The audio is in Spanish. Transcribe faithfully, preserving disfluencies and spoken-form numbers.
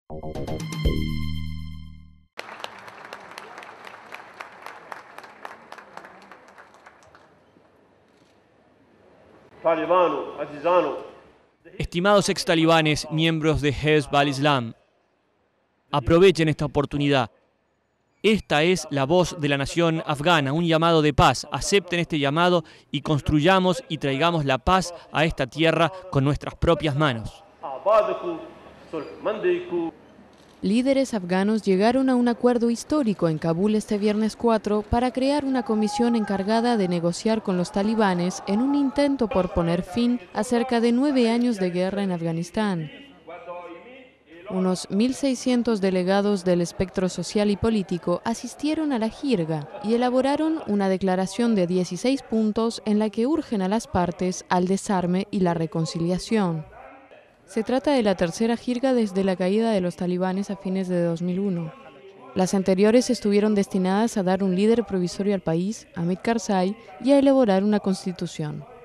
Estimados ex talibanes, miembros de Hezb al-Islam, aprovechen esta oportunidad. Esta es la voz de la nación afgana, un llamado de paz. Acepten este llamado y construyamos y traigamos la paz a esta tierra con nuestras propias manos. Líderes afganos llegaron a un acuerdo histórico en Kabul este viernes cuatro para crear una comisión encargada de negociar con los talibanes en un intento por poner fin a cerca de nueve años de guerra en Afganistán. Unos mil seiscientos delegados del espectro social y político asistieron a la jirga y elaboraron una declaración de dieciséis puntos en la que urgen a las partes al desarme y la reconciliación. Se trata de la tercera jirga desde la caída de los talibanes a fines de dos mil uno. Las anteriores estuvieron destinadas a dar un líder provisorio al país, Hamid Karzai, y a elaborar una constitución.